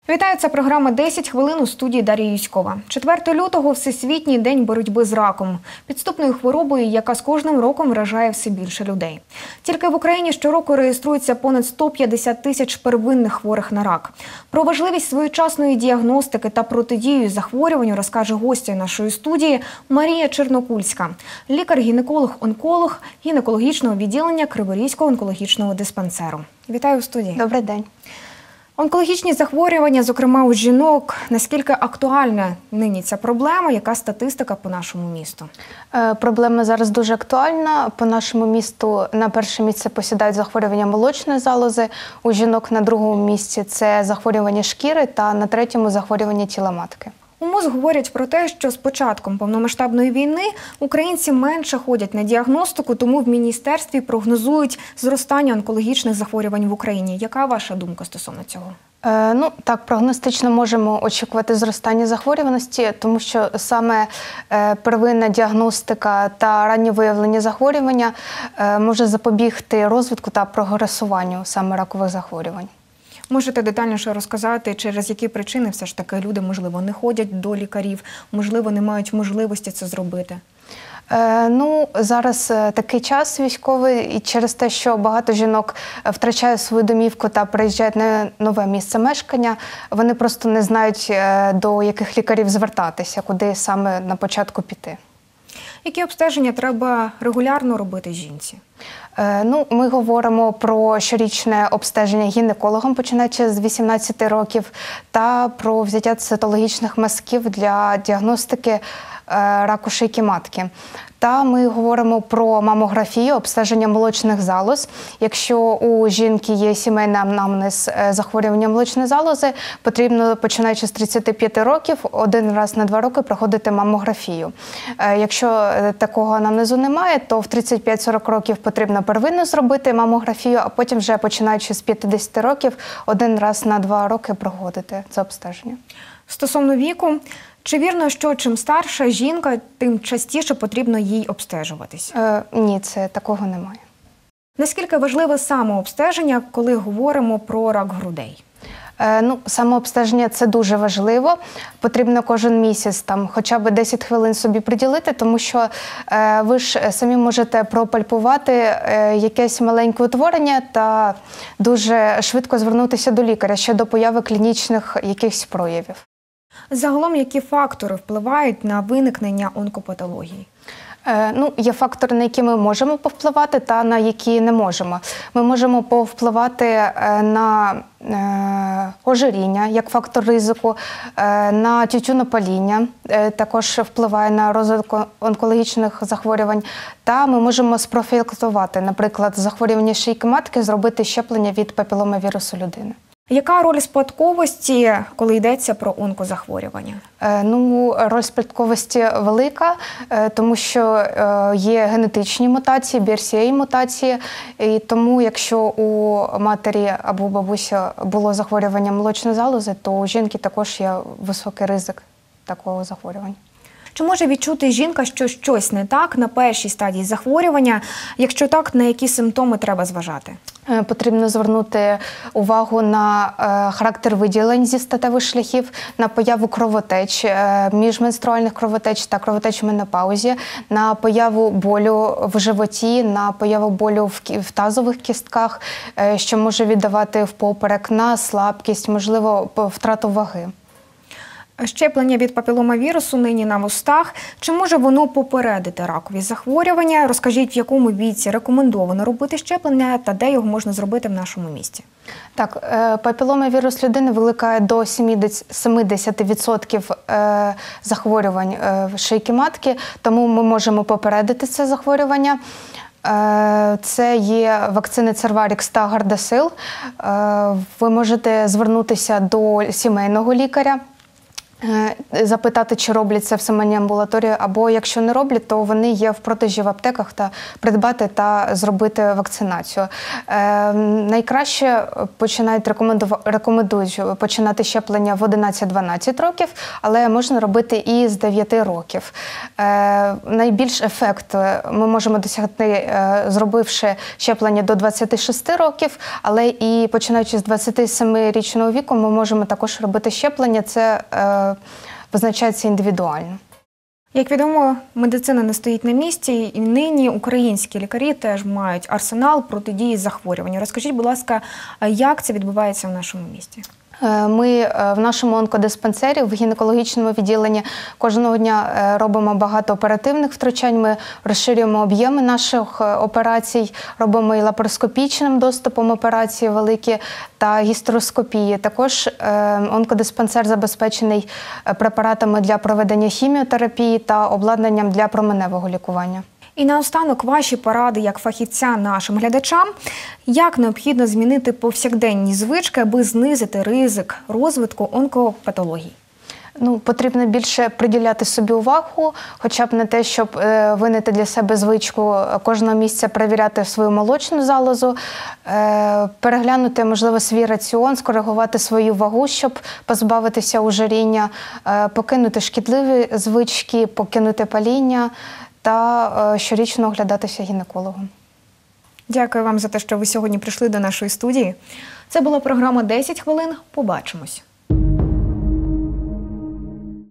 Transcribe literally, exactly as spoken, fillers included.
Вітаю, це програма «десять хвилин» у студії Дар'я Юськова. четвертого лютого – Всесвітній день боротьби з раком. Підступною хворобою, яка з кожним роком вражає все більше людей. Тільки в Україні щороку реєструється понад сто п'ятдесят тисяч первинних хворих на рак. Про важливість своєчасної діагностики та протидію захворюванню розкаже гостя нашої студії Марія Чернокульська. Лікар-гінеколог-онколог гінекологічного відділення Криворізького онкологічного диспансеру. Вітаю у студії. Добрий день. Онкологічні захворювання, зокрема у жінок, наскільки актуальна нині ця проблема, яка статистика по нашому місту? Е, проблема зараз дуже актуальна. По нашому місту на перше місце посідають захворювання молочної залози, у жінок на другому місці це захворювання шкіри та на третьому захворювання тіла матки. У МОЗ говорять про те, що з початком повномасштабної війни українці менше ходять на діагностику, тому в міністерстві прогнозують зростання онкологічних захворювань в Україні. Яка ваша думка стосовно цього? Е, ну, так, прогностично можемо очікувати зростання захворюваності, тому що саме е, первинна діагностика та раннє виявлення захворювання е, може запобігти розвитку та прогресуванню саме ракових захворювань. Можете детальніше розказати, через які причини все ж таки люди, можливо, не ходять до лікарів, можливо, не мають можливості це зробити? Е, ну, зараз такий час військовий, і через те, що багато жінок втрачають свою домівку та переїжджають на нове місце мешкання, вони просто не знають, до яких лікарів звертатися, куди саме на початку піти. Які обстеження треба регулярно робити жінці? Е, ну, ми говоримо про щорічне обстеження гінекологом, починаючи з вісімнадцяти років, та про взяття цитологічних мазків для діагностики е, раку шийки матки. Та ми говоримо про мамографію, обстеження молочних залоз. Якщо у жінки є сімейний анамнез захворювання молочної залози, потрібно, починаючи з тридцяти п'яти років, один раз на два роки проходити мамографію. Якщо такого анамнезу немає, то в тридцять п'ять сорок років потрібно первинно зробити мамографію, а потім вже починаючи з п'ятдесяти років, один раз на два роки проходити це обстеження. Стосовно віку, чи вірно, що чим старша жінка, тим частіше потрібно їй обстежуватись? Е, ні, це такого немає. Наскільки важливе самообстеження, коли говоримо про рак грудей? Е, ну, самообстеження – це дуже важливо. Потрібно кожен місяць там, хоча б десять хвилин собі приділити, тому що е, ви ж самі можете пропальпувати е, якесь маленьке утворення та дуже швидко звернутися до лікаря щодо появи клінічних якихось проявів. Загалом, які фактори впливають на виникнення онкопатології? Е, ну, є фактори, на які ми можемо повпливати та на які не можемо. Ми можемо повпливати е, на е, ожиріння, як фактор ризику, е, на тютюнопаління, е, також впливає на розвиток онкологічних захворювань. Та ми можемо спрофілактувати, наприклад, захворювання шийки матки, зробити щеплення від папіломавірусу людини. Яка роль спадковості, коли йдеться про онкозахворювання? Е, ну, роль спадковості велика, е, тому що е, є генетичні мутації, бі ар сі ей-мутації, і тому якщо у матері або бабусі було захворювання молочної залози, то у жінки також є високий ризик такого захворювання. Чи може відчути жінка, що щось не так на першій стадії захворювання? Якщо так, на які симптоми треба зважати? Потрібно звернути увагу на е, характер виділень зі статевих шляхів, на появу кровотеч, е, міжменструальних кровотеч та кровотеч в менопаузі, на появу болю в животі, на появу болю в, в тазових кістках, е, що може віддавати впоперек, на слабкість, можливо, втрату ваги. Щеплення від папіломавірусу нині на вустах. Чи може воно попередити ракові захворювання? Розкажіть, в якому віці рекомендовано робити щеплення та де його можна зробити в нашому місті? Так, папіломавірус людини викликає до сімдесят відсотків захворювань шийки матки, тому ми можемо попередити це захворювання. Це є вакцини Cervarix та Gardasil. Ви можете звернутися до сімейного лікаря запитати, чи роблять це в самій амбулаторії, або якщо не роблять, то вони є в продажі в аптеках, та придбати та зробити вакцинацію. Е, найкраще починають рекомендують починати щеплення в одинадцять-дванадцять років, але можна робити і з дев'яти років. Е, найбільш ефект ми можемо досягти, е, зробивши щеплення до двадцяти шести років, але і починаючи з двадцятисемирічного віку ми можемо також робити щеплення. Це е, визначається індивідуально. Як відомо, медицина не стоїть на місці, і нині українські лікарі теж мають арсенал протидії захворювань. Розкажіть, будь ласка, як це відбувається в нашому місті? Ми в нашому онкодиспансері, в гінекологічному відділенні кожного дня робимо багато оперативних втручань, ми розширюємо об'єми наших операцій, робимо і лапароскопічним доступом операції великі та гістероскопії. Також онкодиспансер забезпечений препаратами для проведення хіміотерапії та обладнанням для променевого лікування. І наостанок ваші поради як фахівця нашим глядачам, як необхідно змінити повсякденні звички, аби знизити ризик розвитку онкопатологій? Ну, потрібно більше приділяти собі увагу, хоча б не те, щоб е, винайти для себе звичку кожного місяця перевіряти свою молочну залозу, е, переглянути, можливо, свій раціон, скоригувати свою вагу, щоб позбавитися ожиріння, е, покинути шкідливі звички, покинути паління та е, щорічно оглядатися гінекологом. Дякую вам за те, що ви сьогодні прийшли до нашої студії. Це була програма «десять хвилин». Побачимось.